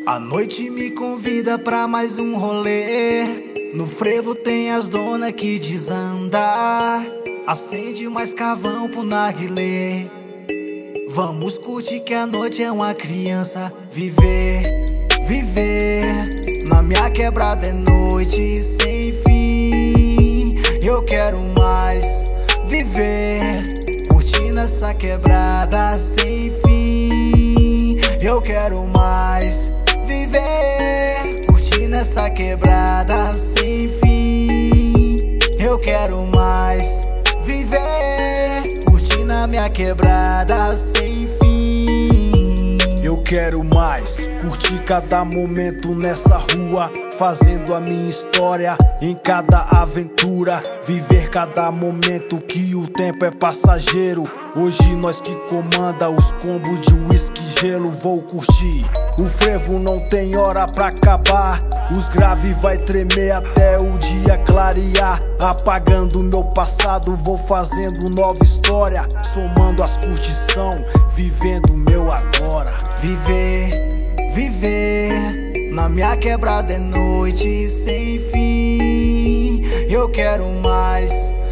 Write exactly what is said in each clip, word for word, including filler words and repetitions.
A noite me convida pra mais um rolê. No frevo tem as donas que desandar. Acende mais carvão pro narguilé. Vamos curtir que a noite é uma criança. Viver, viver. Na minha quebrada é noite sem fim. Eu quero mais viver, curtindo essa quebrada sem fim. Eu quero mais viver, curtindo essa quebrada sem fim. Eu quero mais viver, curtindo a minha quebrada sem fim. Eu quero mais curtir cada momento nessa rua, fazendo a minha história em cada aventura. Viver cada momento que o tempo é passageiro. Hoje nós que comanda os combos de uísque e gelo. Vou curtir, o frevo não tem hora pra acabar. Os graves vai tremer até o dia clarear. Apagando meu passado, vou fazendo nova história, somando as curtição, vivendo o meu agora. Viver, viver. Na minha quebrada é noite sem fim. Eu quero mais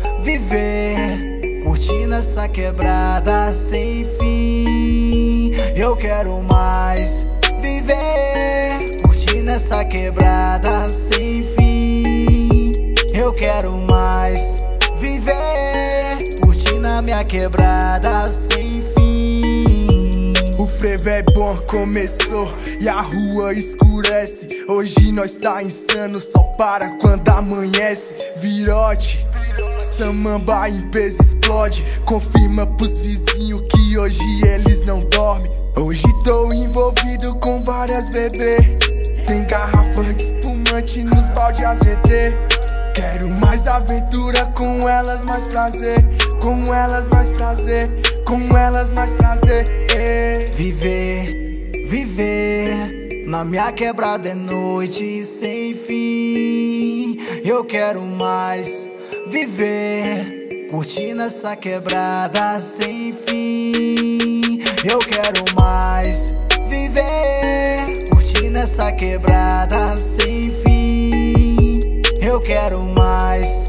viver, curtindo essa quebrada sem fim. Eu quero mais viver, curtindo essa quebrada sem fim. Eu quero mais viver, curtindo a minha quebrada sem fim. O frevo é bom, começou e a rua escurece. Hoje nós tá insano, só para quando amanhece. Virote, samamba em peso explode. Confirma pros vizinhos que hoje eles não dormem. Hoje tô envolvido com várias bebê. Tem garrafa de espumante nos balde A Z T. Quero mais aventura, com elas mais prazer. Com elas mais prazer, com elas mais prazer. Viver, viver. Na minha quebrada é noite sem fim. Eu quero mais viver, curtindo essa quebrada sem fim. Eu quero mais viver, curtindo essa quebrada sem fim. Eu quero mais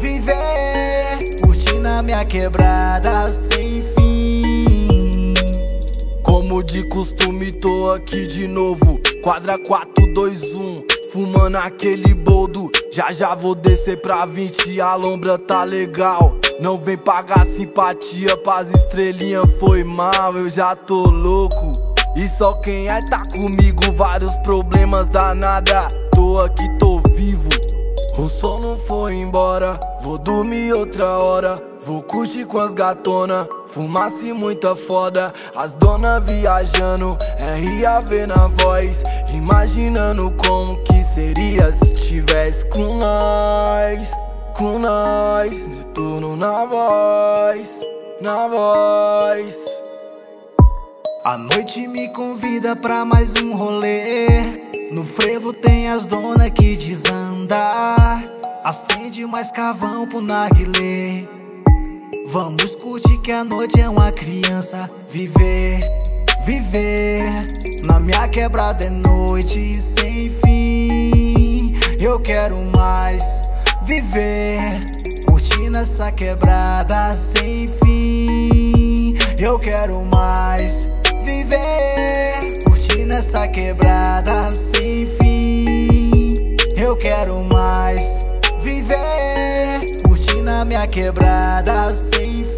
viver, curtindo a minha quebrada sem fim. Como de costume, tô aqui de novo. Quadra quatro, dois, um, fumando aquele boldo. Já já vou descer pra vinte, a lombra tá legal. Não vem pagar simpatia pras estrelinhas, foi mal, eu já tô louco. E só quem é tá comigo, vários problemas danada. Tô aqui, tô vivo, o sol não foi embora. Vou dormir outra hora, vou curtir com as gatona. Fumaça e muita foda, as donas viajando, R A V na voz, imaginando como que seria se tivesse com nós. Com nós, Netuno na voz, na voz. A noite me convida pra mais um rolê. No frevo tem as donas que desandar. Acende mais carvão pro narguilé. Vamos curtir que a noite é uma criança. Viver, viver. Na minha quebrada é noite sem fim. Eu quero mais viver, curtindo essa quebrada sem fim. Eu quero mais viver, curtindo essa quebrada sem fim. Eu quero mais viver, curtindo a minha quebrada sem fim.